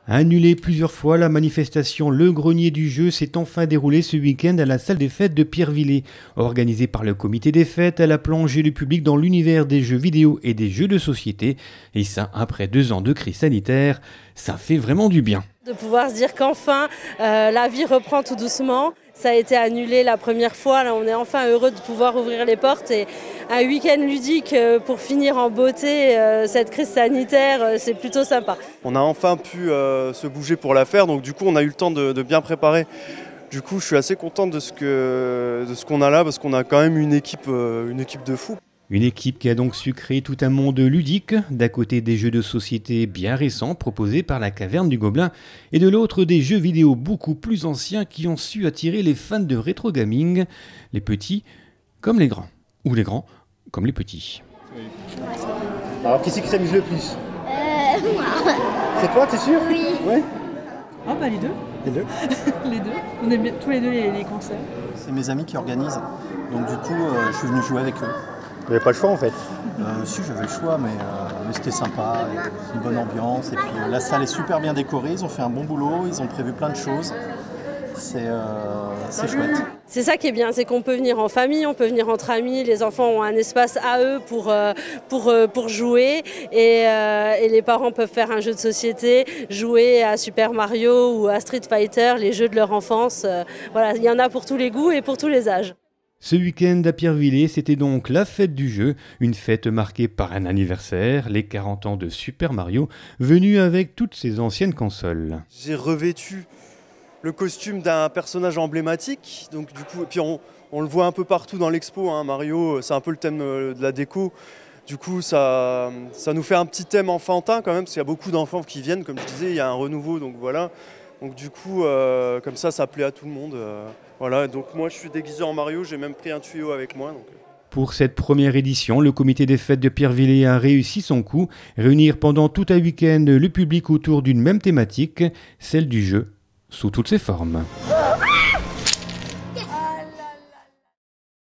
Annulée plusieurs fois, la manifestation Le Grenier du Jeu s'est enfin déroulée ce week-end à la salle des fêtes de Pierrevillers. Organisée par le comité des fêtes, elle a plongé le public dans l'univers des jeux vidéo et des jeux de société. Et ça, après 2 ans de crise sanitaire, ça fait vraiment du bien. De pouvoir se dire qu'enfin, la vie reprend tout doucement. Ça a été annulé la première fois, là on est enfin heureux de pouvoir ouvrir les portes. Et un week-end ludique pour finir en beauté cette crise sanitaire, c'est plutôt sympa. On a enfin pu se bouger pour la faire, donc du coup on a eu le temps de bien préparer. Du coup je suis assez content de ce qu'on a là, parce qu'on a quand même une équipe de fous. Une équipe qui a donc su créer tout un monde ludique, d'à côté des jeux de société bien récents proposés par la Caverne du Gobelin, et de l'autre des jeux vidéo beaucoup plus anciens qui ont su attirer les fans de rétro gaming, les petits comme les grands, ou les grands comme les petits. Alors qui c'est qui s'amuse le plus? Moi. C'est toi, t'es sûr? Oui. Ouais. Ah bah les deux. Les deux. Les deux. On aime bien tous les deux les concerts. C'est mes amis qui organisent, donc du coup je suis venu jouer avec eux. Vous n'avez pas le choix en fait? Si j'avais le choix, mais c'était sympa, c'est une bonne ambiance. Et puis la salle est super bien décorée, ils ont fait un bon boulot, ils ont prévu plein de choses. C'est chouette. C'est ça qui est bien, c'est qu'on peut venir en famille, on peut venir entre amis, les enfants ont un espace à eux pour jouer et les parents peuvent faire un jeu de société, jouer à Super Mario ou à Street Fighter, les jeux de leur enfance. Voilà, il y en a pour tous les goûts et pour tous les âges. Ce week-end à Pierrevillers, c'était donc la fête du jeu, une fête marquée par un anniversaire, les 40 ans de Super Mario, venu avec toutes ses anciennes consoles. J'ai revêtu le costume d'un personnage emblématique, donc du coup, et puis on le voit un peu partout dans l'expo, hein, Mario, c'est un peu le thème de la déco. Du coup, ça nous fait un petit thème enfantin quand même, parce qu'il y a beaucoup d'enfants qui viennent, comme je disais, il y a un renouveau, donc voilà. Donc du coup, comme ça plaît à tout le monde. Voilà, donc moi je suis déguisé en Mario, j'ai même pris un tuyau avec moi. Donc. Pour cette première édition, le comité des fêtes de Pierrevillers a réussi son coup, réunir pendant tout un week-end le public autour d'une même thématique, celle du jeu, sous toutes ses formes.